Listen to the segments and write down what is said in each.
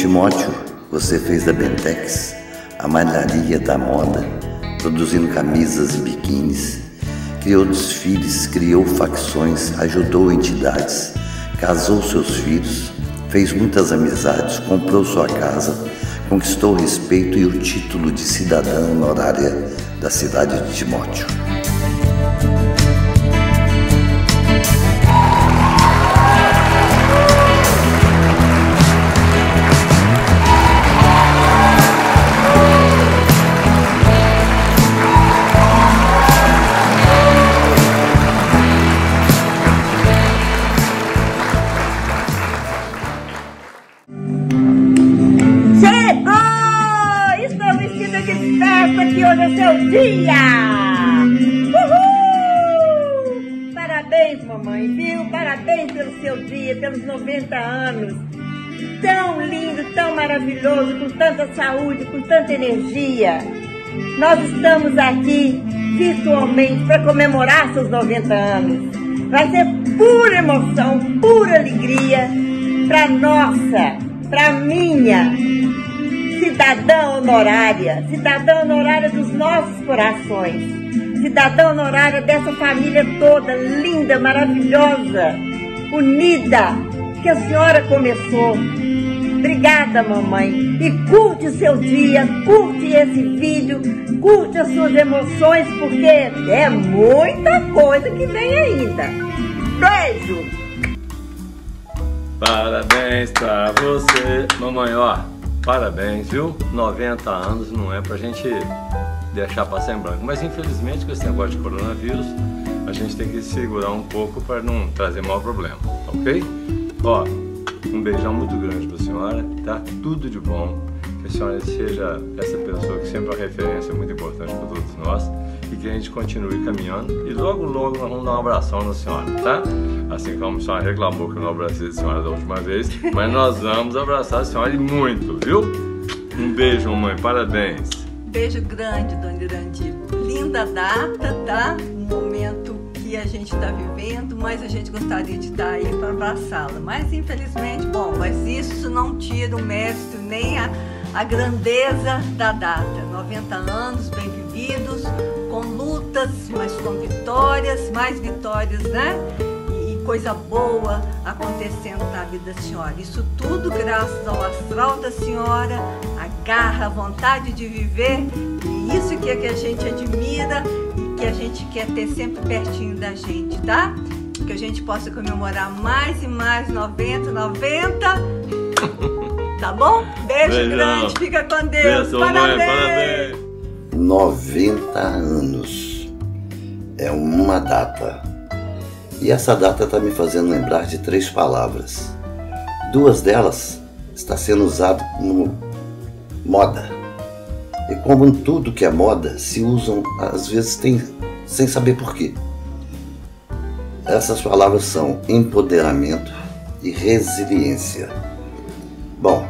Timóteo, você fez da Bentex a malharia da moda, produzindo camisas e biquínis, criou desfiles, criou facções, ajudou entidades, casou seus filhos, fez muitas amizades, comprou sua casa, conquistou o respeito e o título de cidadã honorária da cidade de Timóteo. Que hoje é seu dia! Uhul! Parabéns, mamãe, viu? Parabéns pelo seu dia, pelos 90 anos. Tão lindo, tão maravilhoso, com tanta saúde, com tanta energia. Nós estamos aqui virtualmente para comemorar seus 90 anos. Vai ser pura emoção, pura alegria para nossa, para minha cidadã honorária dos nossos corações, cidadã honorária dessa família toda, linda, maravilhosa, unida, que a senhora começou. Obrigada, mamãe. E curte o seu dia, curte esse vídeo, curte as suas emoções, porque é muita coisa que vem ainda. Beijo! Parabéns pra você, mamãe, ó. Parabéns, viu? 90 anos não é pra gente deixar passar em branco. Mas infelizmente com esse negócio de coronavírus, a gente tem que segurar um pouco para não trazer maior problema, ok? Ó, um beijão muito grande pra senhora, tá? Tudo de bom. Que a senhora seja essa pessoa que sempre é uma referência muito importante para todos nós e que a gente continue caminhando. E logo, logo nós vamos dar um abração na senhora, tá? Assim como a senhora reclamou que eu não abracei a senhora da última vez, mas nós vamos abraçar a senhora e muito, viu? Um beijo, mamãe, parabéns. Beijo grande, dona Irandi. Linda data, tá? Um momento que a gente está vivendo, mas a gente gostaria de estar aí para abraçá-la. Mas infelizmente, bom, mas isso não tira o mérito nem a grandeza da data. 90 anos bem vividos, com lutas, mas com vitórias, mais vitórias, né? Coisa boa acontecendo na vida da senhora. Isso tudo graças ao astral da senhora, a garra, a vontade de viver, e isso que é que a gente admira e que a gente quer ter sempre pertinho da gente, tá? Que a gente possa comemorar mais e mais 90, tá bom? Beijo Beijão. grande, fica com Deus. Beijo, parabéns. 90 anos é uma data. E essa data está me fazendo lembrar de 3 palavras. 2 delas está sendo usado como moda. E como em tudo que é moda, se usam às vezes sem saber por quê. Essas palavras são empoderamento e resiliência. Bom,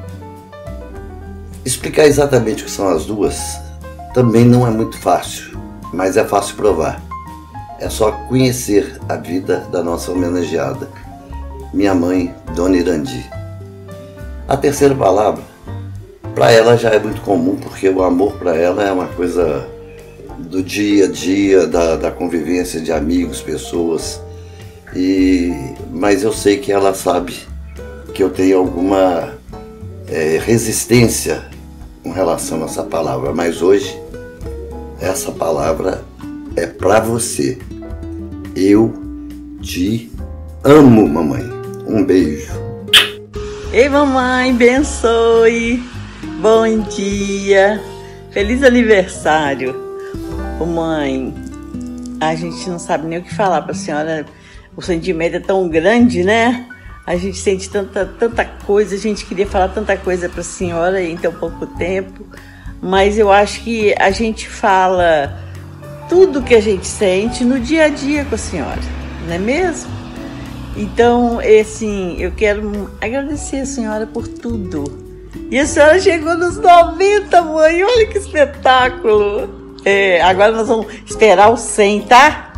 explicar exatamente o que são as duas também não é muito fácil, mas é fácil provar. É só conhecer a vida da nossa homenageada, minha mãe, Dona Irandi. A terceira palavra, para ela já é muito comum, porque o amor para ela é uma coisa do dia a dia, da convivência de amigos, pessoas. Mas eu sei que ela sabe que eu tenho alguma resistência com relação a essa palavra. Mas hoje, essa palavra é para você. Eu te amo, mamãe. Um beijo. Ei, mamãe, abençoe. Bom dia. Feliz aniversário. Ô, mãe, a gente não sabe nem o que falar para a senhora. O sentimento é tão grande, né? A gente sente tanta coisa. A gente queria falar tanta coisa para a senhora em tão pouco tempo. Mas eu acho que a gente fala tudo que a gente sente no dia a dia com a senhora, não é mesmo? Então, assim, eu quero agradecer a senhora por tudo. E a senhora chegou nos 90, mãe, olha que espetáculo. Agora nós vamos esperar o 100, tá?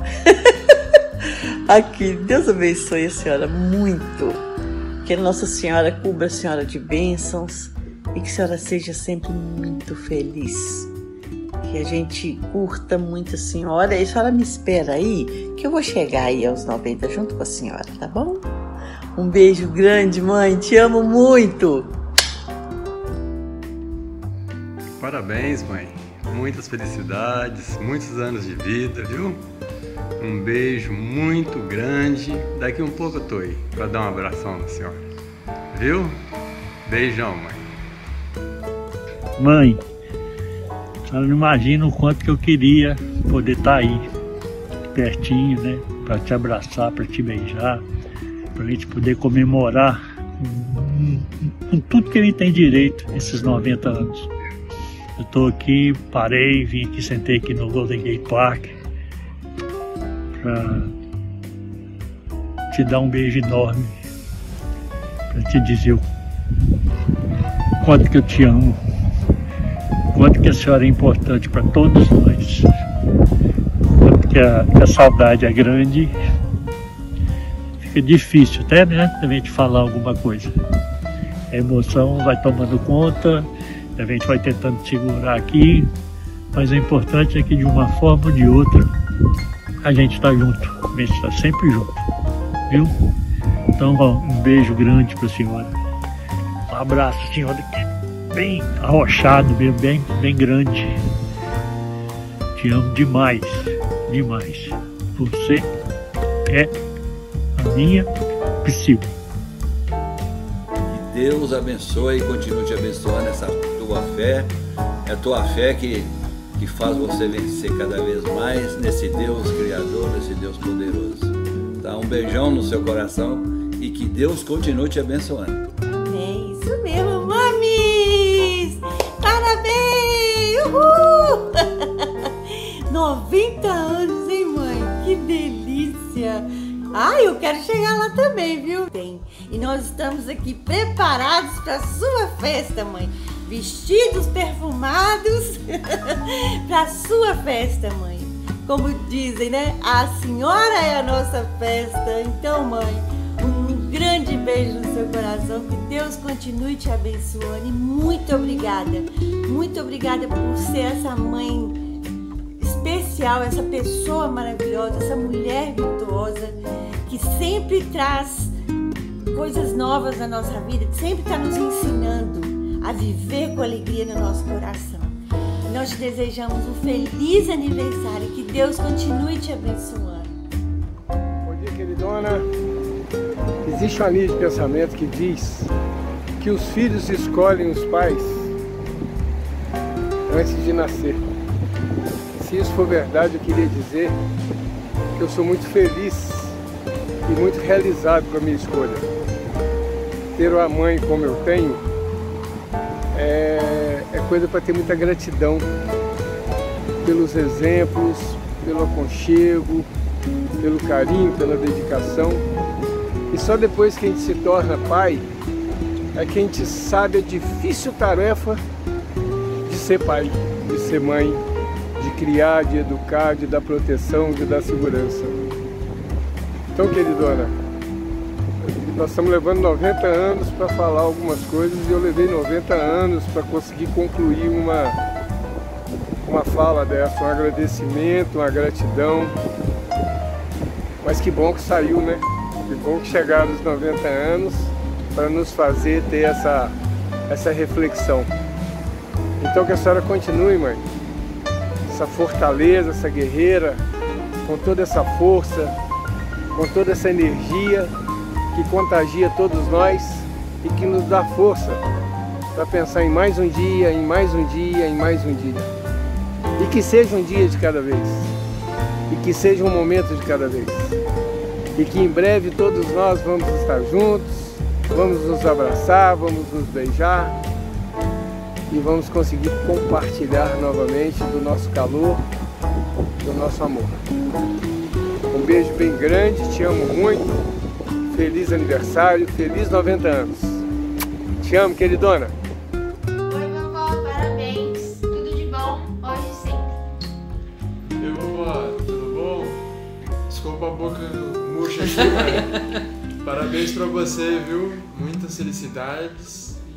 Aqui, Deus abençoe a senhora muito. Que Nossa Senhora cubra a senhora de bênçãos e que a senhora seja sempre muito feliz. Que a gente curta muito a senhora. E a senhora me espera aí, que eu vou chegar aí aos 90 junto com a senhora, tá bom? Um beijo grande, mãe. Te amo muito. Parabéns, mãe. Muitas felicidades, muitos anos de vida, viu? Um beijo muito grande. Daqui um pouco eu tô aí para dar um abração na senhora. Viu? Beijão, mãe. Mãe, a senhora não imagina o quanto que eu queria poder estar aí, pertinho, né? Para te abraçar, para te beijar, para a gente poder comemorar com tudo que ele tem direito nesses 90 anos. Eu tô aqui, parei, vim aqui, sentei aqui no Golden Gate Park para te dar um beijo enorme, para te dizer o quanto que eu te amo, o quanto que a senhora é importante para todos nós, o quanto que a saudade é grande. Fica difícil até, né, também de falar alguma coisa. A emoção vai tomando conta, a gente vai tentando segurar aqui, mas o importante é que de uma forma ou de outra a gente está junto, a gente está sempre junto, viu? Então, um beijo grande para a senhora, um abraço, senhora, bem arrochado, bem grande. Te amo demais, demais. Você é a minha psiu. Que Deus abençoe e continue te abençoando essa tua fé. É a tua fé que faz você vencer cada vez mais nesse Deus Criador, nesse Deus poderoso. Tá? Um beijão no seu coração e que Deus continue te abençoando. Amém, isso mesmo, mamis! Parabéns! Uhul! 90 anos, hein, mãe? Que delícia! Ai, eu quero chegar lá também, viu? E nós estamos aqui preparados para a sua festa, mãe. Vestidos perfumados para a sua festa, mãe. Como dizem, né? A senhora é a nossa festa. Então, mãe, um grande beijo no seu coração. Que Deus continue te abençoando. E muito obrigada. Muito obrigada por ser essa mãe especial, essa pessoa maravilhosa, essa mulher virtuosa que sempre traz coisas novas na nossa vida, sempre está nos ensinando a viver com alegria no nosso coração. Nós te desejamos um feliz aniversário, que Deus continue te abençoando. Bom dia, queridona. Existe uma linha de pensamento que diz que os filhos escolhem os pais antes de nascer. Se isso for verdade, eu queria dizer que eu sou muito feliz e muito realizado com a minha escolha. Ter uma mãe como eu tenho é coisa para ter muita gratidão pelos exemplos, pelo aconchego, pelo carinho, pela dedicação. E só depois que a gente se torna pai é que a gente sabe a difícil tarefa de ser pai, de ser mãe, de criar, de educar, de dar proteção, de dar segurança. Então, queridona, nós estamos levando 90 anos para falar algumas coisas e eu levei 90 anos para conseguir concluir uma fala dessa, um agradecimento, uma gratidão. Mas que bom que saiu, né? Que bom que chegaram os 90 anos para nos fazer ter essa reflexão. Então que a senhora continue, mãe, essa fortaleza, essa guerreira, com toda essa força, com toda essa energia que contagia todos nós e que nos dá força para pensar em mais um dia, em mais um dia, em mais um dia. E que seja um dia de cada vez, e que seja um momento de cada vez. E que em breve todos nós vamos estar juntos, vamos nos abraçar, vamos nos beijar e vamos conseguir compartilhar novamente do nosso calor, do nosso amor. Um beijo bem grande, te amo muito. Feliz aniversário, feliz 90 anos. Te amo, queridona. Oi, vovó, parabéns. Tudo de bom, hoje e sempre. Oi, vovó, tudo bom? Desculpa a boca murcha aqui, mas parabéns pra você, viu? Muitas felicidades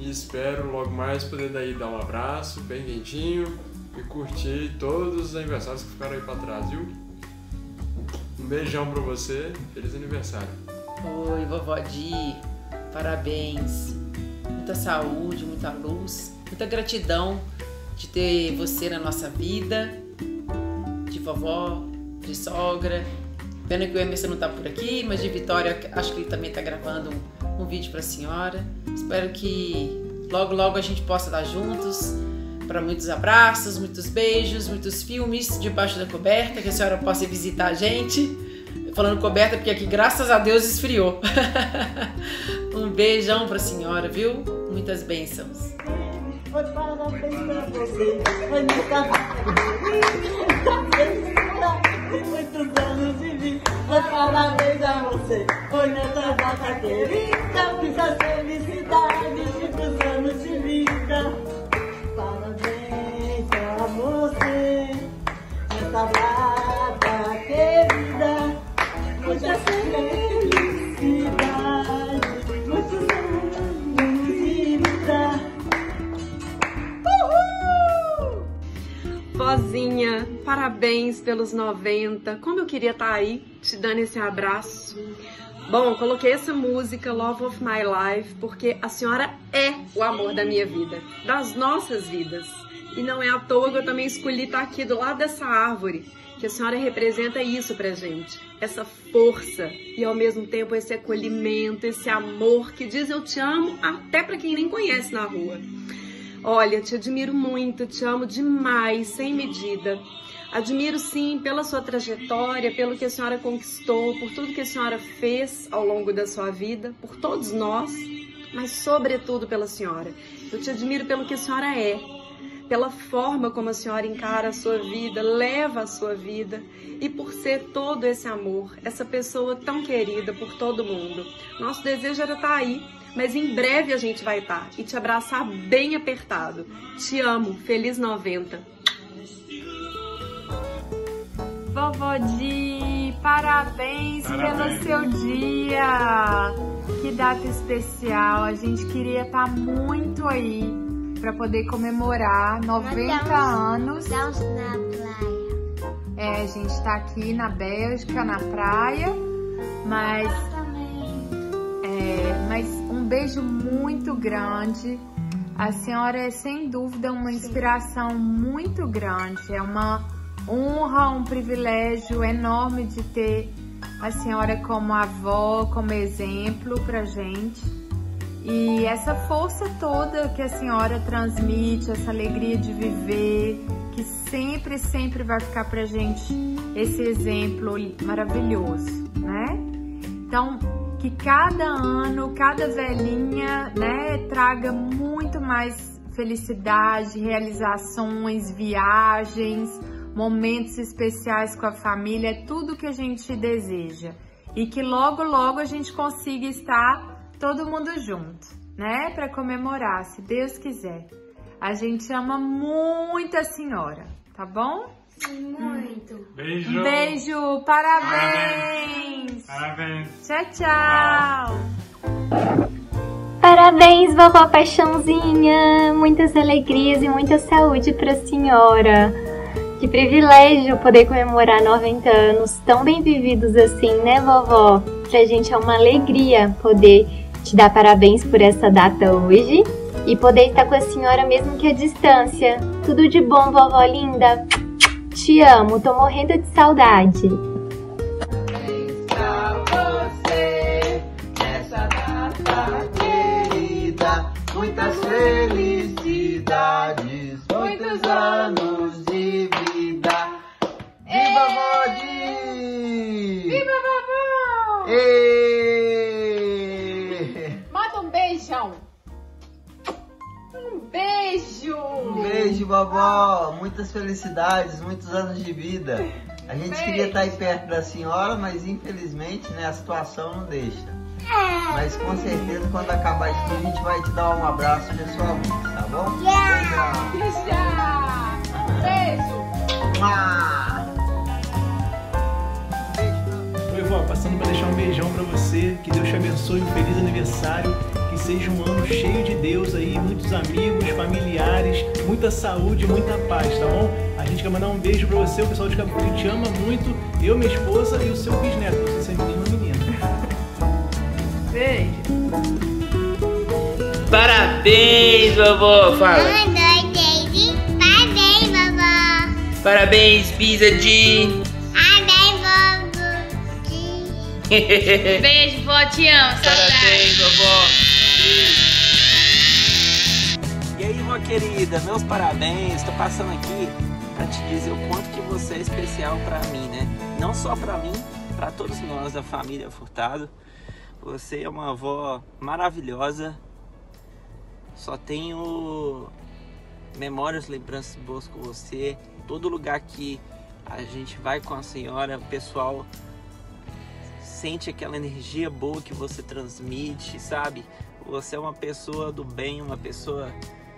e espero logo mais poder daí dar um abraço bem quentinho e curtir todos os aniversários que ficaram aí pra trás, viu? Um beijão pra você, feliz aniversário. Oi, vovó Di, parabéns, muita saúde, muita luz, muita gratidão de ter você na nossa vida, de vovó, de sogra. Pena que o Emerson não tá por aqui, mas de Vitória acho que ele também tá gravando um vídeo pra senhora. Espero que logo logo a gente possa estar juntos para muitos abraços, muitos beijos, muitos filmes debaixo da coberta, que a senhora possa visitar a gente. Falando coberta porque aqui graças a Deus esfriou. Um beijão pra senhora, viu? Muitas bênçãos. Muitos anos de vida, parabéns a você. Foi nessa data querida, muitas felicidades, muitos anos de vida. Parabéns a você, nessa data querida, muitas felicidades, muitos anos de vida. Vozinha, parabéns pelos 90. Como eu queria estar aí, te dando esse abraço. Bom, eu coloquei essa música, Love of My Life, porque a senhora é o amor da minha vida, das nossas vidas. E não é à toa que eu também escolhi estar aqui do lado dessa árvore, que a senhora representa isso pra gente. Essa força e ao mesmo tempo esse acolhimento, esse amor que diz eu te amo até pra quem nem conhece na rua. Olha, te admiro muito, te amo demais, sem medida. Admiro sim pela sua trajetória, pelo que a senhora conquistou, por tudo que a senhora fez ao longo da sua vida, por todos nós, mas sobretudo pela senhora. Eu te admiro pelo que a senhora é, pela forma como a senhora encara a sua vida, leva a sua vida e por ser todo esse amor, essa pessoa tão querida por todo mundo. Nosso desejo era estar aí, mas em breve a gente vai estar e te abraçar bem apertado. Te amo, feliz 90. Vovó Di, parabéns pelo seu dia. Que data especial, a gente queria estar muito aí para poder comemorar 90 anos. Na praia. É, a gente tá aqui na Bélgica, na praia, mas um beijo muito grande. A senhora é sem dúvida uma inspiração muito grande. É uma honra, um privilégio enorme de ter a senhora como avó, como exemplo pra gente. E essa força toda que a senhora transmite, essa alegria de viver, que sempre, sempre vai ficar pra gente esse exemplo maravilhoso, né? Então, que cada ano, cada velhinha, né, traga muito mais felicidade, realizações, viagens, momentos especiais com a família, é tudo que a gente deseja. E que logo, logo a gente consiga estar todo mundo junto, né, para comemorar, se Deus quiser. A gente ama muito a senhora, tá bom? Muito. Beijo. Beijo, parabéns. Parabéns. Tchau, tchau. Parabéns, vovó Paixãozinha. Muitas alegrias e muita saúde pra senhora. Que privilégio poder comemorar 90 anos tão bem vividos assim, né, vovó? Pra gente é uma alegria poder te dar parabéns por essa data hoje e poder estar com a senhora mesmo que à distância. Tudo de bom, vovó linda. Te amo, tô morrendo de saudade. Parabéns pra você, nessa data querida. Muitas felicidades, muitos anos de vida. Viva vovó Di! Viva vovó! Manda um beijão. Um beijo! Um beijo, vovó! Muitas felicidades, muitos anos de vida. A gente queria estar aí perto da senhora, mas infelizmente, né, a situação não deixa. Mas com certeza, quando acabar isso tudo, a gente vai te dar um abraço pessoalmente, tá bom? Beijo! Oi, vó, passando para deixar um beijão pra você. Que Deus te abençoe, um feliz aniversário. Que que seja um ano cheio de Deus aí, muitos amigos, familiares, muita saúde, muita paz, tá bom? A gente quer mandar um beijo pra você, o pessoal de Cabo Frio te ama muito, eu, minha esposa e o seu bisneto, não sei se é menino ou menina. Beijo. Parabéns, vovó, fala. 1, 2, 3 e parabéns, vovó. Parabéns, Pisa de... Parabéns, vovó. Beijo, vó, te amo, parabéns, vovó. E aí, vó querida, meus parabéns. Tô passando aqui pra te dizer o quanto que você é especial pra mim, né? Não só pra mim, pra todos nós da família Furtado. Você é uma avó maravilhosa. Só tenho memórias, lembranças boas com você. Todo lugar que a gente vai com a senhora, o pessoal sente aquela energia boa que você transmite, sabe? Você é uma pessoa do bem, uma pessoa...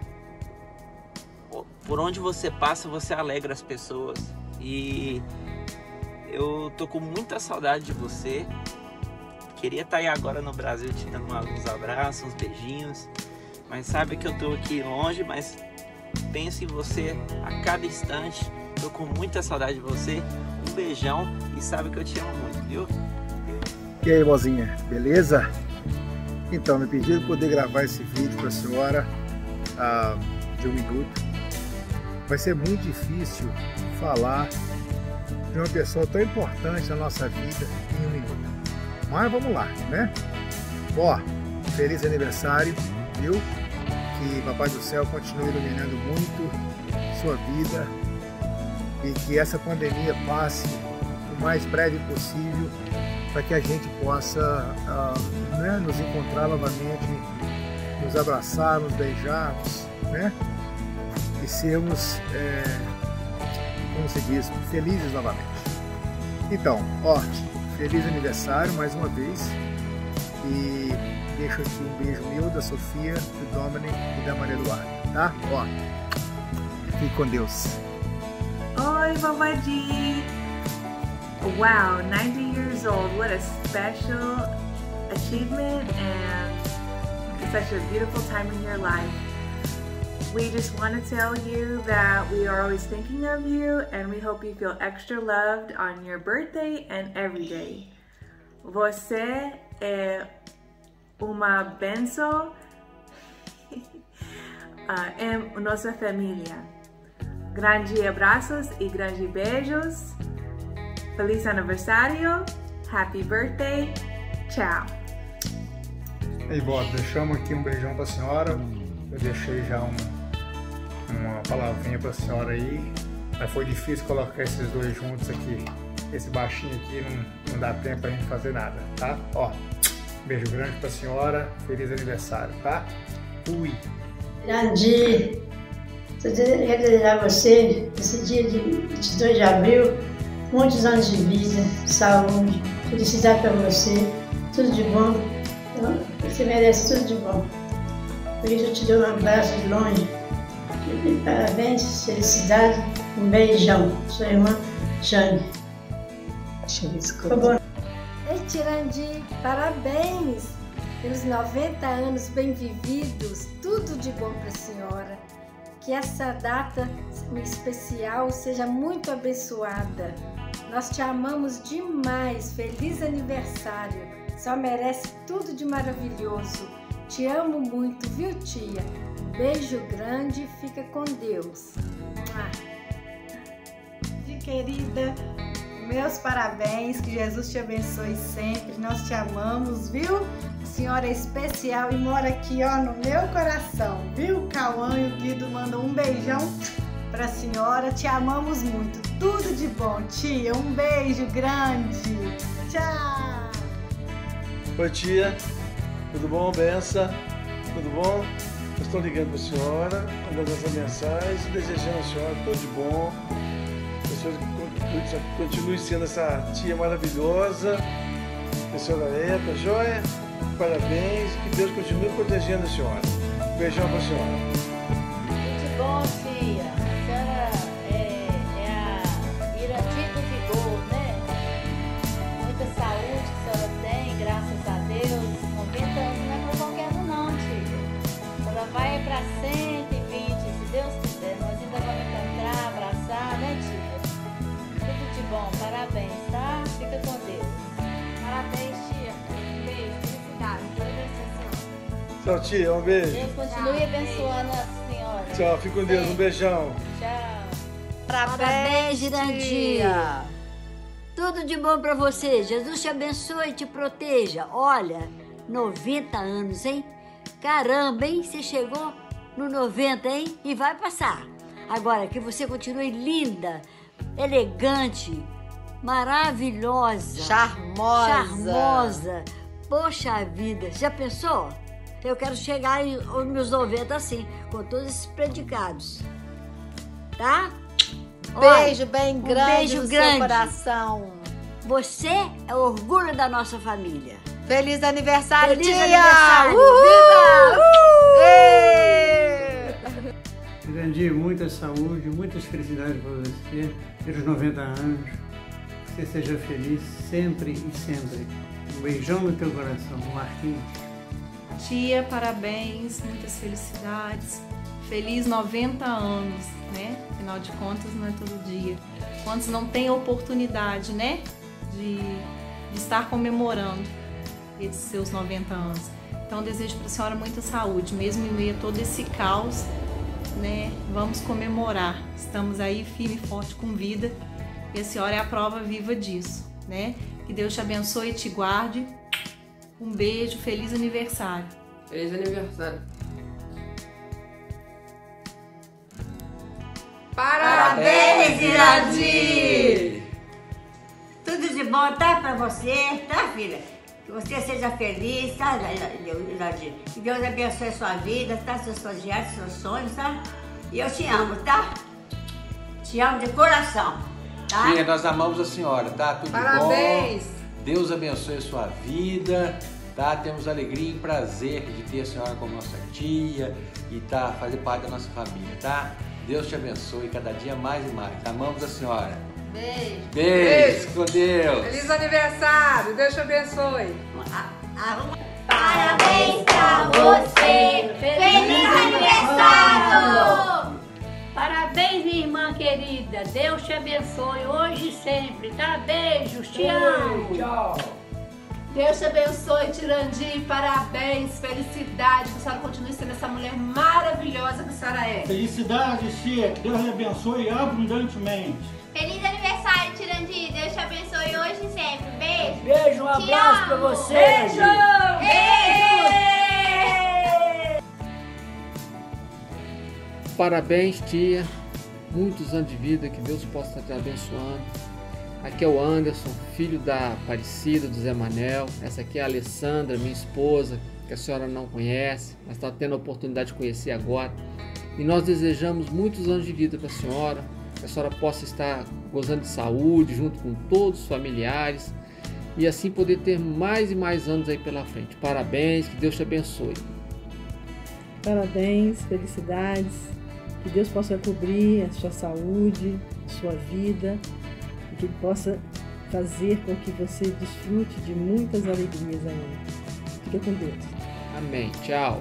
Por onde você passa, você alegra as pessoas. E eu tô com muita saudade de você. Queria estar aí agora no Brasil te dando uns abraços, uns beijinhos. Mas sabe que eu tô aqui longe, mas penso em você a cada instante. Tô com muita saudade de você. Um beijão e sabe que eu te amo muito, viu? E aí, vozinha, beleza? Então, me pediram poder gravar esse vídeo para a senhora de 1 minuto. Vai ser muito difícil falar de uma pessoa tão importante na nossa vida em 1 minuto. Mas vamos lá, né? Ó, feliz aniversário, viu? Que Papai do Céu continue iluminando muito sua vida e que essa pandemia passe o mais breve possível para que a gente possa né, nos encontrar novamente, nos abraçar, nos beijarmos, né? E sermos, como se diz, felizes novamente. Então, ó, feliz aniversário mais uma vez e deixo aqui um beijo meu, da Sofia, do Dominic e da Maria Eduarda, tá? Ó, fique com Deus. Oi, vovó Di! Wow, 90 years old, what a special achievement and such a beautiful time in your life. We just want to tell you that we are always thinking of you and we hope you feel extra loved on your birthday and every day. Você é uma bênção em nossa família. Grandes abraços e grandes beijos. Feliz aniversário. Happy birthday. Tchau. Ei, vó, deixamos aqui um beijão para a senhora. Eu deixei já uma palavrinha para a senhora aí. Mas foi difícil colocar esses dois juntos aqui. Esse baixinho aqui não dá tempo pra gente fazer nada, tá? Ó, beijo grande pra senhora. Feliz aniversário, tá? Fui. Grande. Eu queria desejar a você, esse dia de 22 de abril, muitos anos de vida, saúde, felicidade para você, tudo de bom. Você merece tudo de bom. Por isso eu te dou um abraço de longe. E parabéns, felicidade, um beijão. Sua irmã Jane. Deixa eu ver se ficou. Ei, Tirandi, parabéns pelos 90 anos bem vividos. Tudo de bom para a senhora. Que essa data especial seja muito abençoada. Nós te amamos demais. Feliz aniversário. Só merece tudo de maravilhoso. Te amo muito, viu, tia? Beijo grande e fica com Deus. Querida, meus parabéns, que Jesus te abençoe sempre. Nós te amamos, viu? A senhora é especial e mora aqui, ó, no meu coração, viu? O Cauã e o Guido mandam um beijão pra senhora. Te amamos muito. Tudo de bom, tia. Um beijo grande. Tchau. Oi, tia. Tudo bom, benção? Tudo bom? Eu estou ligando para a senhora, mandando essa mensagem, desejando a senhora tudo de bom. Que a senhora continue sendo essa tia maravilhosa que a senhora é, tá joia? Parabéns, que Deus continue protegendo a senhora. Um beijão para a senhora. Tudo de bom, tia. A senhora é a Irati do vigor, né? Muita saúde que a senhora tem, graças a Deus. 90 anos não é para qualquer um, não. Tchau, tia. Um beijo. Deus continue abençoando a senhora. Tchau, fica com Deus. Um beijão. Tchau. Parabéns, Irandia. Tudo de bom pra você. Jesus te abençoe e te proteja. Olha, 90 anos, hein? Caramba, hein? Você chegou no 90, hein? E vai passar. Agora, que você continue linda, elegante, maravilhosa. Charmosa. Poxa vida, já pensou? Eu quero chegar aos meus 90 assim, com todos esses predicados. Tá? Beijo bem grande beijo no grande. seu coração. Você é o orgulho da nossa família. Feliz aniversário, Feliz tia! aniversário! Uhul! Irandir, muita saúde, muitas felicidades para você, pelos 90 anos. Que você seja feliz sempre e sempre. Um beijão no teu coração, Marquinhos. Tia, parabéns, muitas felicidades. Feliz 90 anos, né? Afinal de contas, não é todo dia. Quantos não têm oportunidade, né? De estar comemorando esses seus 90 anos. Então, desejo para a senhora muita saúde, mesmo em meio a todo esse caos, né? Vamos comemorar. Estamos aí firme e forte com vida. E a senhora é a prova viva disso, né? Que Deus te abençoe e te guarde. Um beijo, feliz aniversário. Feliz aniversário. Parabéns, Irandir! Tudo de bom, tá? Pra você, tá, filha? Que você seja feliz, tá, Irandir? Que Deus abençoe a sua vida, tá? Seus projetos, seus sonhos, tá? E eu te amo, tá? Te amo de coração, tá? Tia, nós amamos a senhora, tá? Tudo Parabéns. bom. Deus abençoe a sua vida, tá? Temos alegria e prazer de ter a senhora como nossa tia e tá, fazer parte da nossa família, tá? Deus te abençoe cada dia mais e mais. Amamos a senhora. Beijo. Beijo. Com Deus. Feliz aniversário. Deus te abençoe. Parabéns pra você. Feliz aniversário. Parabéns, minha irmã querida. Deus te abençoe hoje e sempre, tá? Beijos, te amo. Tchau. Deus te abençoe, Tirandir. Parabéns, felicidade. Que a senhora continue sendo essa mulher maravilhosa que a senhora é. Felicidade, tia. Que Deus lhe abençoe abundantemente. Feliz aniversário, Tirandir. Deus te abençoe hoje e sempre. Beijo. Beijo, um abraço pra você. Beijo. Parabéns, tia. Muitos anos de vida, que Deus possa estar te abençoando. Aqui é o Anderson, filho da Aparecida, do Zé Manel. Essa aqui é a Alessandra, minha esposa, que a senhora não conhece, mas está tendo a oportunidade de conhecer agora. E nós desejamos muitos anos de vida para a senhora, que a senhora possa estar gozando de saúde, junto com todos os familiares, e assim poder ter mais e mais anos aí pela frente. Parabéns, que Deus te abençoe. Parabéns, felicidades, que Deus possa cobrir a sua saúde, a sua vida, e que Ele possa fazer com que você desfrute de muitas alegrias ainda. Fica com Deus. Amém. Tchau.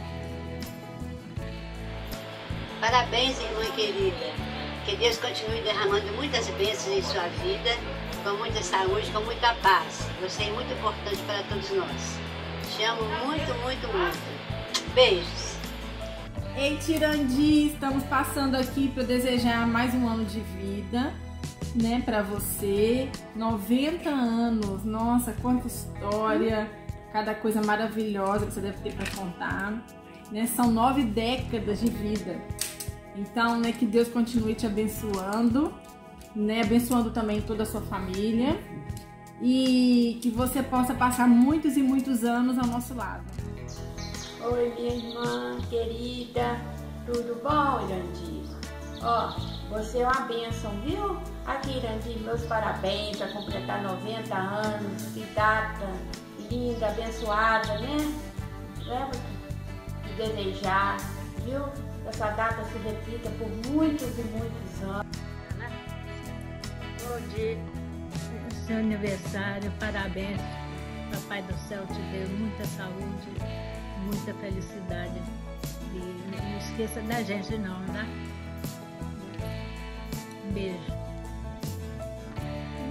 Parabéns, irmã querida. Que Deus continue derramando muitas bênçãos em sua vida, com muita saúde, com muita paz. Você é muito importante para todos nós. Te amo muito, muito, muito. Beijos. Ei, Tirandir, estamos passando aqui para desejar mais um ano de vida, né, para você. 90 anos, nossa, quanta história, cada coisa maravilhosa que você deve ter para contar, né? São 9 décadas de vida. Então, né, que Deus continue te abençoando, né, abençoando também toda a sua família e que você possa passar muitos e muitos anos ao nosso lado. Oi, minha irmã querida, tudo bom, Irandir? Ó, você é uma bênção, viu? Aqui, Irandir, meus parabéns para completar 90 anos, que data linda, abençoada, né? Leva de desejar, viu? Essa data se repita por muitos e muitos anos. Bom dia, seu aniversário, parabéns. Papai do céu te dê muita saúde, muita felicidade. E não esqueça da gente não, né? Beijo.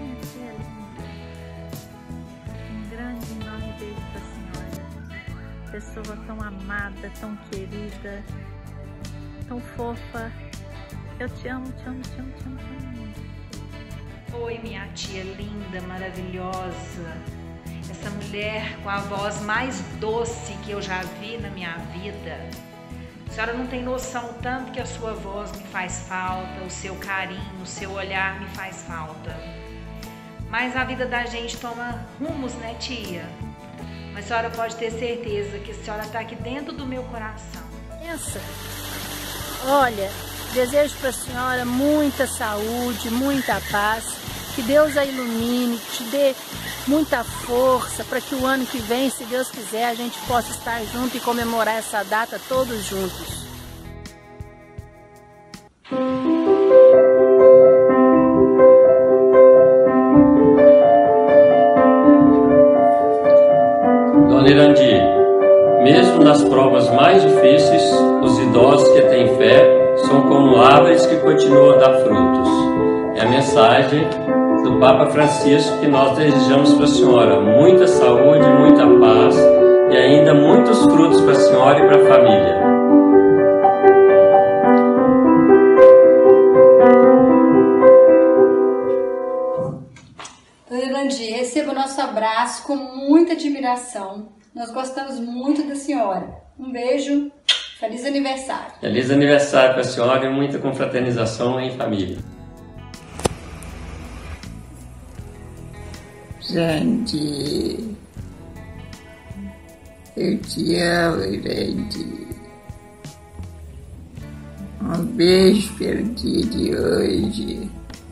Um grande enorme beijo para a senhora. pessoa tão amada, tão querida, tão fofa. Eu te amo, te amo, te amo, te amo, te amo. Oi, minha tia linda, maravilhosa. Essa mulher com a voz mais doce que eu já vi na minha vida. A senhora não tem noção tanto que a sua voz me faz falta, o seu carinho, o seu olhar me faz falta. Mas a vida da gente toma rumos, né, tia? Mas a senhora pode ter certeza que a senhora está aqui dentro do meu coração. Pensa. Olha, desejo para a senhora muita saúde, muita paz. Que Deus a ilumine, te dê muita força para que o ano que vem, se Deus quiser, a gente possa estar junto e comemorar essa data todos juntos. Dona Irandi, mesmo nas provas mais difíceis, os idosos que têm fé são como árvores que continuam a dar frutos. É a mensagem do Papa Francisco que nós desejamos para a senhora muita saúde, muita paz e ainda muitos frutos para a senhora e para a família. Dona Irandi, receba o nosso abraço com muita admiração. Nós gostamos muito da senhora. Um beijo, feliz aniversário. Feliz aniversário para a senhora e muita confraternização em família. Irandi, eu te amo, Irandi. Um beijo pelo dia de hoje.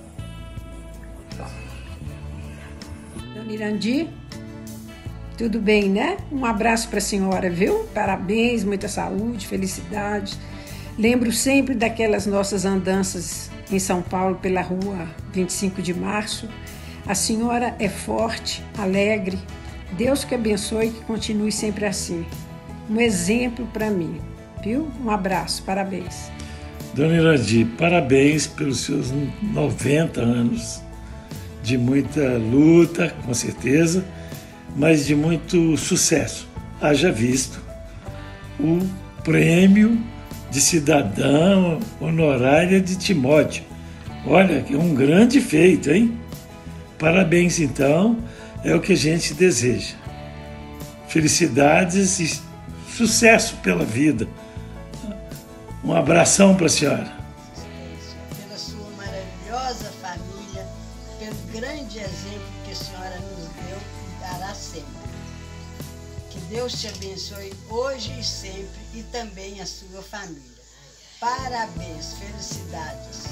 Dona Irandi, tudo bem, né? Um abraço para a senhora, viu? Parabéns, muita saúde, felicidade. Lembro sempre daquelas nossas andanças em São Paulo pela rua 25 de março. A senhora é forte, alegre. Deus que abençoe e que continue sempre assim. Um exemplo para mim, viu? Um abraço, parabéns. Dona Irandi, parabéns pelos seus 90 anos de muita luta, com certeza, mas de muito sucesso. Haja visto o prêmio de cidadã honorária de Timóteo. Olha, que é um grande feito, hein? Parabéns, então, é o que a gente deseja. Felicidades e sucesso pela vida. Um abração para a senhora. Pela sua maravilhosa família, pelo grande exemplo que a senhora nos deu e dará sempre. Que Deus te abençoe hoje e sempre e também a sua família. Parabéns, felicidades.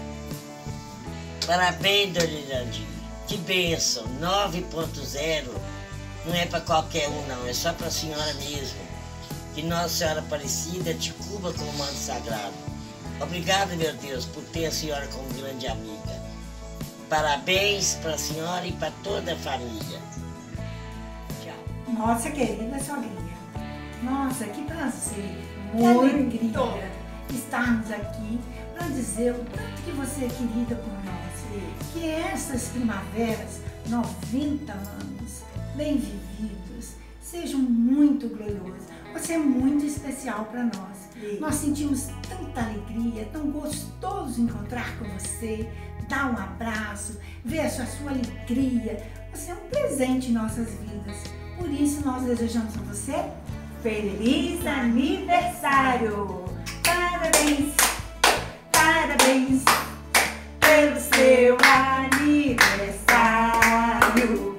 Parabéns, Dona Irandi. Que bênção, 9.0 não é para qualquer um não, é só para a senhora mesmo. Que Nossa Senhora Aparecida te cubra com o manto sagrado. Obrigado, meu Deus, por ter a senhora como grande amiga. Parabéns para a senhora e para toda a família. Tchau. Nossa querida sogrinha, nossa, que prazer, que alegria estarmos aqui para dizer o tanto que você é querida por nós. Que essas primaveras, 90 anos, bem vividos, sejam muito gloriosos. Você é muito especial para nós. Nós sentimos tanta alegria, tão gostoso encontrar com você, dar um abraço, ver a sua alegria. Você é um presente em nossas vidas. Por isso nós desejamos a você feliz aniversário! Parabéns! Parabéns! Pelo seu aniversário.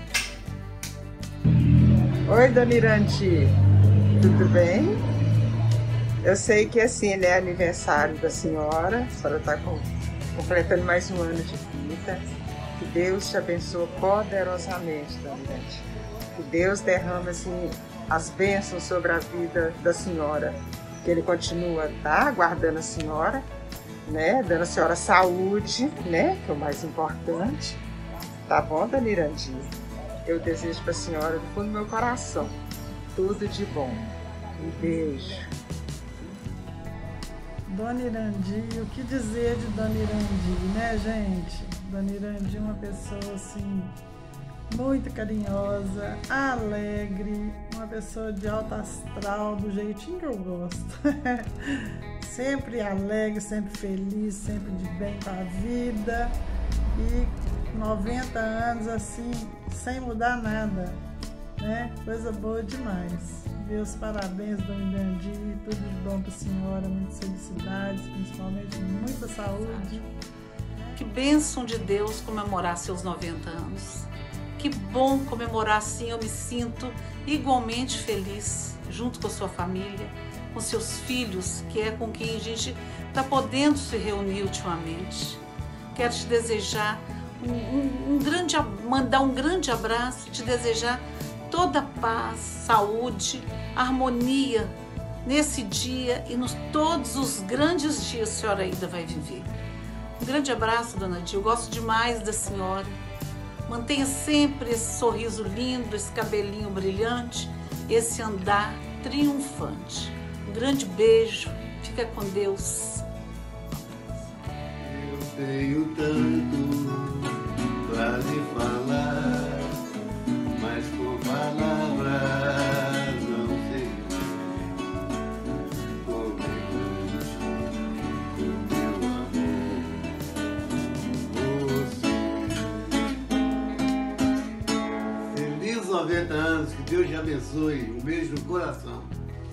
Oi, Dona Irandi, tudo bem? Eu sei que assim, né, aniversário da senhora, a senhora está completando mais um ano de vida. Que Deus te abençoe poderosamente, Dona Irandi. Que Deus derrama assim, as bênçãos sobre a vida da senhora. Que Ele continua guardando a senhora, né, dando a senhora saúde, né, que é o mais importante. Tá bom, Dona Irandi? Eu desejo para a senhora, do fundo do meu coração, tudo de bom. Um beijo. Dona Irandi, o que dizer de Dona Irandi, né, gente? Dona Irandi é uma pessoa, assim, muito carinhosa, alegre, uma pessoa de alto astral, do jeitinho que eu gosto. Sempre alegre, sempre feliz, sempre de bem com a vida. E 90 anos assim, sem mudar nada, né? Coisa boa demais. Meus parabéns, Dona Irandi, tudo de bom para a senhora, muitas felicidades, principalmente muita saúde. Que bênção de Deus comemorar seus 90 anos. Que bom comemorar assim, eu me sinto igualmente feliz, junto com a sua família, com seus filhos, que é com quem a gente está podendo se reunir ultimamente. Quero te desejar mandar um grande abraço, te desejar toda paz, saúde, harmonia nesse dia e nos todos os grandes dias que a senhora ainda vai viver. Um grande abraço, Dona Di, eu gosto demais da senhora. Mantenha sempre esse sorriso lindo, esse cabelinho brilhante, esse andar triunfante. Um grande beijo, fica com Deus. Eu tenho tanto pra lhe falar, mas com palavras não sei como você. Feliz 90 anos, que Deus te abençoe. Um beijo no coração.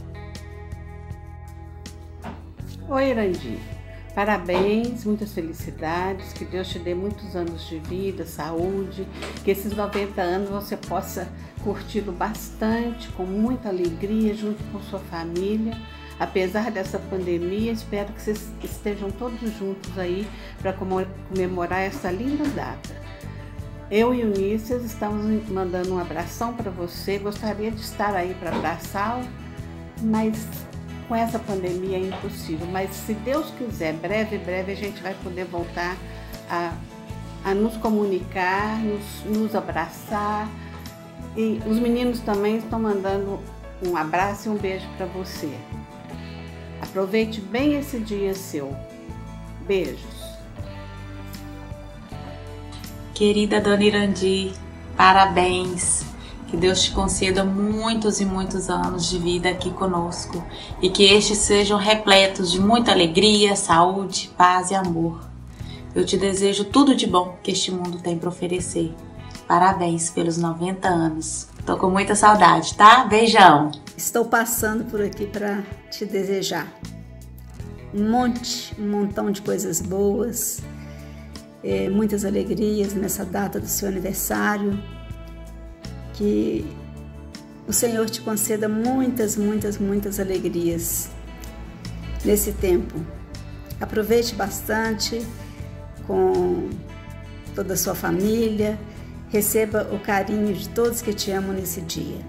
Oi, Irandi. Parabéns, muitas felicidades, que Deus te dê muitos anos de vida, saúde, que esses 90 anos você possa curti-lo bastante, com muita alegria, junto com sua família. Apesar dessa pandemia, espero que vocês estejam todos juntos aí para comemorar essa linda data. Eu e o Unícias estamos mandando um abração para você, gostaria de estar aí para abraçá-lo, mas com essa pandemia é impossível, mas se Deus quiser, breve a gente vai poder voltar a nos comunicar, nos abraçar. E os meninos também estão mandando um abraço e um beijo para você. Aproveite bem esse dia seu. Beijos. Querida Dona Irandi, parabéns. Que Deus te conceda muitos e muitos anos de vida aqui conosco e que estes sejam repletos de muita alegria, saúde, paz e amor. Eu te desejo tudo de bom que este mundo tem para oferecer. Parabéns pelos 90 anos. Tô com muita saudade, tá? Beijão! Estou passando por aqui para te desejar um montão de coisas boas, muitas alegrias nessa data do seu aniversário. Que o Senhor te conceda muitas alegrias nesse tempo. Aproveite bastante com toda a sua família, receba o carinho de todos que te amam nesse dia.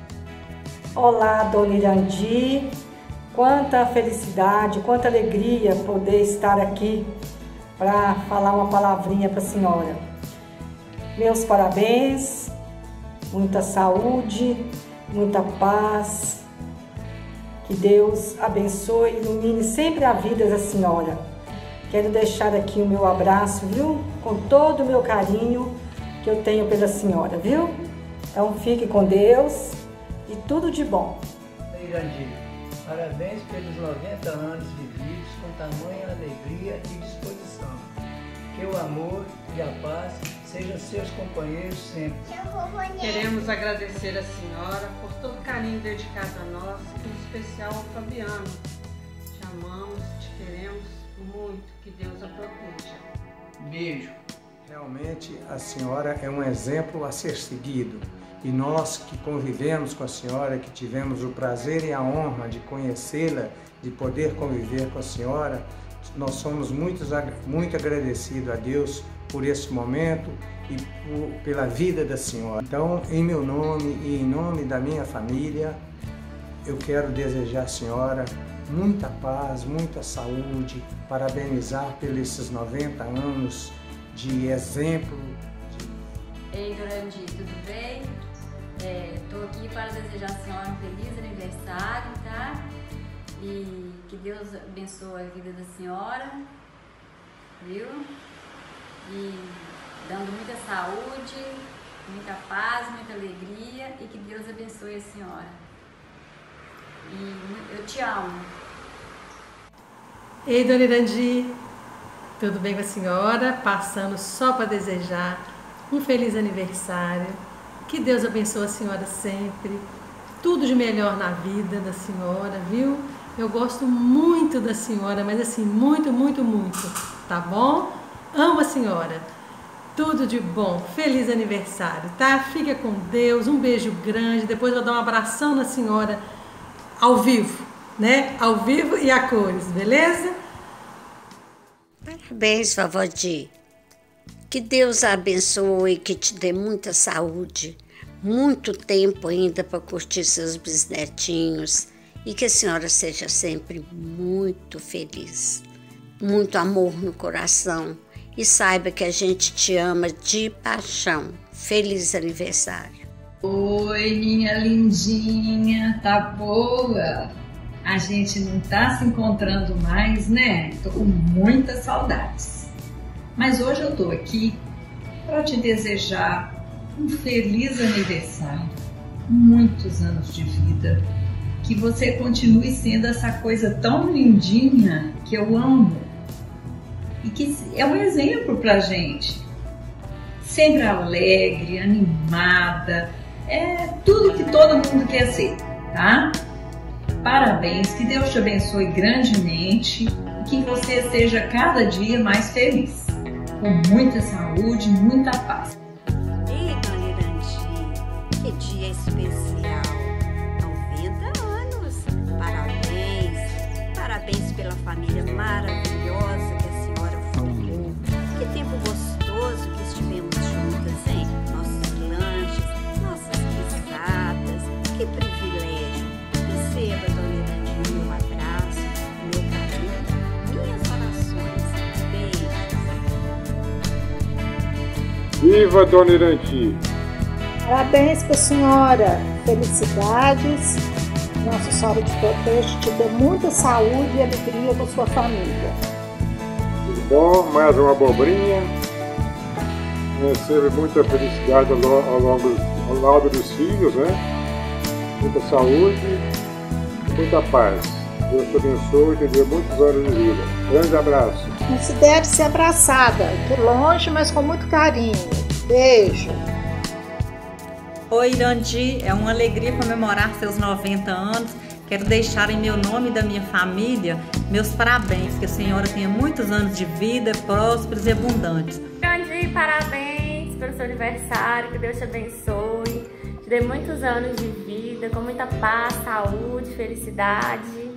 Olá, Dona Irandi, quanta felicidade, quanta alegria poder estar aqui para falar uma palavrinha para a senhora. Meus parabéns. Muita saúde, muita paz, que Deus abençoe e ilumine sempre a vida da senhora. Quero deixar aqui o meu abraço, viu? Com todo o meu carinho que eu tenho pela senhora, viu? Então fique com Deus e tudo de bom. Irandi, parabéns pelos 90 anos vividos com tamanha alegria e disposição. Que o amor e a paz sejam seus companheiros sempre. Queremos agradecer a senhora por todo o carinho dedicado a nós, em especial ao Fabiano. Te amamos, te queremos muito, que Deus a proteja. Beijo. Realmente a senhora é um exemplo a ser seguido. E nós que convivemos com a senhora, que tivemos o prazer e a honra de conhecê-la, de poder conviver com a senhora, nós somos muito agradecidos a Deus por esse momento e pela vida da senhora. Então, em meu nome e em nome da minha família, eu quero desejar à senhora muita paz, muita saúde, parabenizar pelos esses 90 anos de exemplo. Ei, Irandi, tudo bem? Estou aqui para desejar à senhora um feliz aniversário, tá? E que Deus abençoe a vida da senhora, viu? E dando muita saúde, muita paz, muita alegria e que Deus abençoe a senhora. E eu te amo. Ei, Dona Irandi, tudo bem com a senhora? Passando só para desejar um feliz aniversário, que Deus abençoe a senhora sempre, tudo de melhor na vida da senhora, viu? Eu gosto muito da senhora, mas assim, muito, muito, muito, tá bom? Amo a senhora, tudo de bom, feliz aniversário, tá? Fica com Deus, um beijo grande, depois eu dou um abração na senhora ao vivo, né? Ao vivo e a cores, beleza? Parabéns, vovó Di. Que Deus a abençoe, que te dê muita saúde, muito tempo ainda para curtir seus bisnetinhos e que a senhora seja sempre muito feliz. Muito amor no coração e saiba que a gente te ama de paixão. Feliz aniversário. Oi, minha lindinha, tá boa? A gente não tá se encontrando mais, né? Tô com muitas saudades. Mas hoje eu tô aqui para te desejar um feliz aniversário, muitos anos de vida, que você continue sendo essa coisa tão lindinha que eu amo e que é um exemplo pra gente. Sempre alegre, animada, é tudo que todo mundo quer ser, tá? Parabéns, que Deus te abençoe grandemente e que você seja cada dia mais feliz, com muita saúde, muita paz. Ei, Dona Irandi, que dia especial! 90 anos! Parabéns! Parabéns pela família maravilhosa que a senhora formou. Que tempo gostoso que estivemos juntas, hein? Nossos lanches, nossas risadas, que privilégio! Receba, Dona Irandi, meu abraço, meu carinho, minhas orações. Beijos! Viva Dona Irandi! Parabéns para a senhora, felicidades, Nossa Senhora te proteja, te dê muita saúde e alegria para sua família. Tudo bom? Mais uma abobrinha. Receba muita felicidade ao lado dos filhos, né? Muita saúde e muita paz. Deus te abençoe e te dê muitos anos de vida. Grande abraço. Considere-se abraçada, de longe, mas com muito carinho. Beijo. Oi, Irandi, é uma alegria comemorar seus 90 anos. Quero deixar em meu nome e da minha família meus parabéns, que a senhora tenha muitos anos de vida, prósperos e abundantes. Irandi, parabéns pelo seu aniversário, que Deus te abençoe, te dê muitos anos de vida, com muita paz, saúde, felicidade.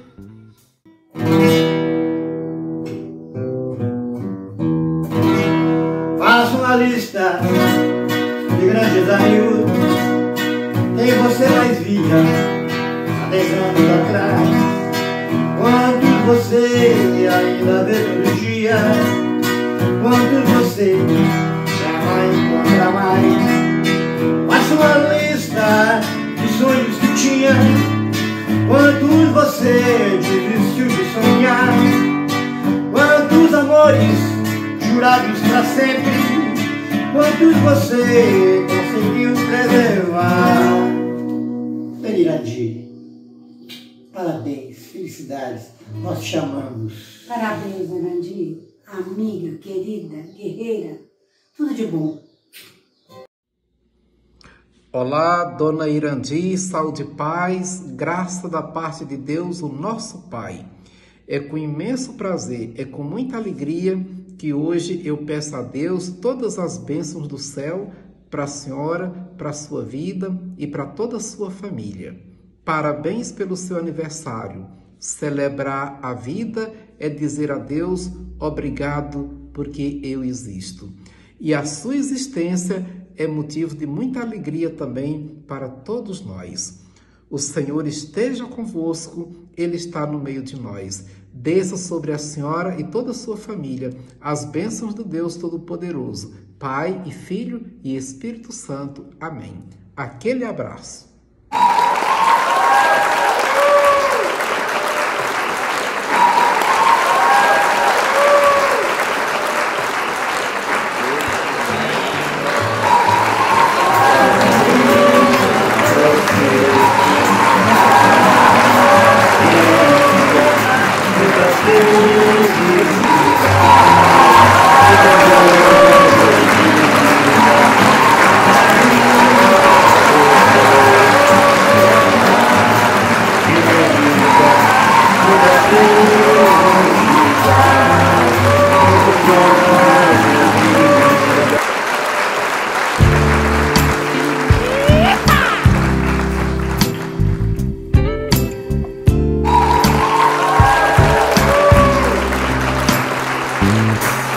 Faça uma lista de grandes amigos, quem você mais via há 10 anos atrás. Quantos você ainda vê todo dia, quantos você já vai encontrar mais. Faça uma lista de sonhos que tinha, quantos você desistiu de sonhar, quantos amores jurados pra sempre, quantos você conseguiu preservar. Dona Irandi, parabéns, felicidades, nós te chamamos. Parabéns, Irandi, amiga, querida, guerreira, tudo de bom. Olá, Dona Irandi, saúde e paz, graça da parte de Deus, o nosso Pai. É com imenso prazer, é com muita alegria que hoje eu peço a Deus todas as bênçãos do céu para a senhora, para a sua vida e para toda a sua família. Parabéns pelo seu aniversário. Celebrar a vida é dizer a Deus obrigado porque eu existo. E a sua existência é motivo de muita alegria também para todos nós. O Senhor esteja convosco, Ele está no meio de nós. Desça sobre a senhora e toda a sua família as bênçãos do Deus Todo-Poderoso, Pai e Filho e Espírito Santo. Amém. Aquele abraço. Música